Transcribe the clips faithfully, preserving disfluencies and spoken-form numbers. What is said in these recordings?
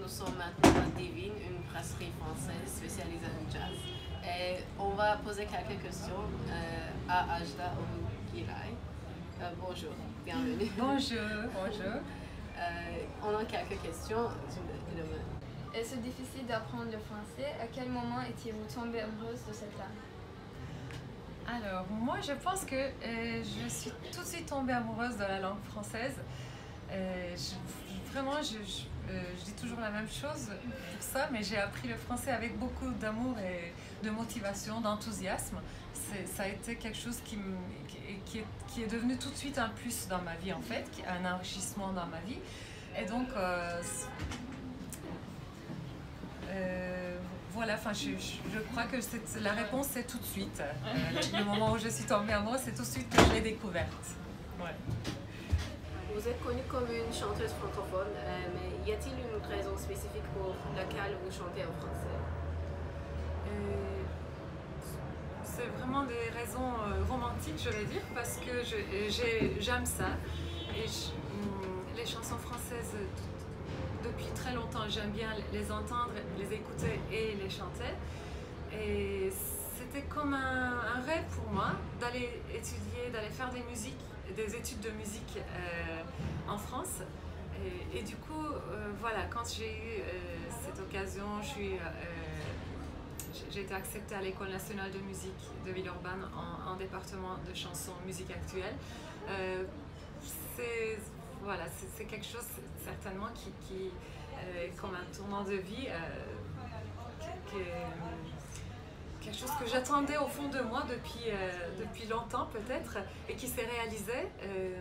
sommes maintenant à Divine, une brasserie française spécialisée en jazz. Et on va poser quelques questions euh, à Ajda Ogirai. Euh, bonjour, bienvenue. Bonjour, bonjour. Euh, on a quelques questions. Est-ce difficile d'apprendre le français? À quel moment étiez-vous tombée amoureuse de cette langue? Alors, moi, je pense que euh, je suis tout de suite tombée amoureuse de la langue française. Euh, je, vraiment, je, je, euh, je dis toujours la même chose pour ça, mais j'ai appris le français avec beaucoup d'amour et de motivation, d'enthousiasme. Ça a été quelque chose qui, me, qui, qui, est, qui est devenu tout de suite un plus dans ma vie, en fait, un enrichissement dans ma vie. Et donc, euh, euh, voilà, enfin, je, je, je crois que la réponse, c'est tout de suite. Euh, le moment où je suis tombée amoureuse, c'est tout de suite que je l'ai découverte. Ouais. Vous êtes connue comme une chanteuse francophone, euh, mais y a-t-il une raison spécifique pour laquelle vous chantez en français? euh, C'est vraiment des raisons euh, romantiques, je vais dire, parce que j'aime ça. Et je, les chansons françaises, depuis très longtemps, j'aime bien les entendre, les écouter et les chanter. Et c'était comme un, un rêve pour moi d'aller étudier, d'aller faire des musiques, des études de musique euh, en France. Et, et du coup, euh, voilà, quand j'ai eu euh, cette occasion, je suis, euh, j'ai été acceptée à l'École nationale de musique de Villeurbanne en, en département de chansons musique actuelle. Euh, c'est voilà, c'est quelque chose certainement qui, qui euh, est comme un tournant de vie, euh, qui, qui est quelque chose que j'attendais au fond de moi depuis, euh, depuis longtemps peut-être et qui s'est réalisé. Euh,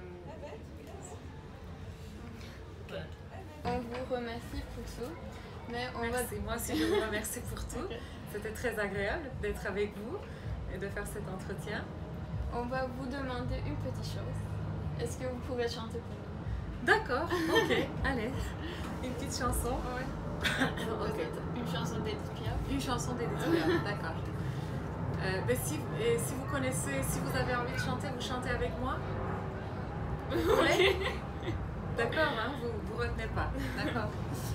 okay. On vous remercie pour tout. Mais on Merci, va... moi aussi je vous remercie pour tout. C'était très agréable d'être avec vous et de faire cet entretien. On va vous demander une petite chose. Est-ce que vous pouvez chanter pour nous? D'accord, ok, allez. Une petite chanson. Oui. Okay. Une chanson d'Edith Piaf. Une chanson d'Edith Piaf, d'accord. Euh, mais si, et si vous connaissez, si vous avez envie de chanter, vous chantez avec moi? Oui. D'accord, hein, vous vous retenez pas. D'accord.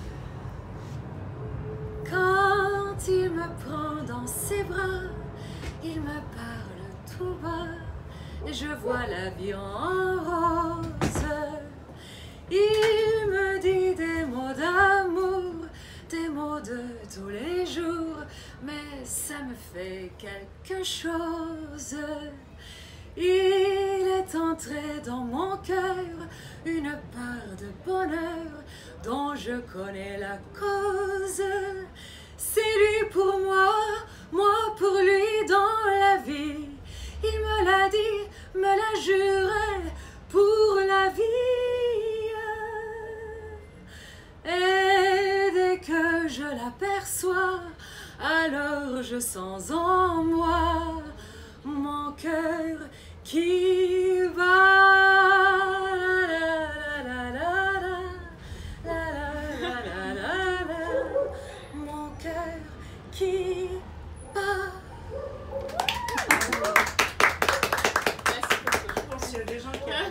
Quand il me prend dans ses bras, il me parle tout bas, et je vois la vie en rose. Il me dit des mots d'amour, des mots de tous les jours, mais ça me fait quelque chose. Il est entré dans mon cœur une part de bonheur dont je connais la cause. C'est lui pour moi, moi pour lui dans la vie. Il me l'a dit, me l'a juré pour la vie. Et dès que je l'aperçois, alors je sens en moi mon cœur qui bat. La, la, la, la, la, la, la, la, la, la, mon cœur qui bat.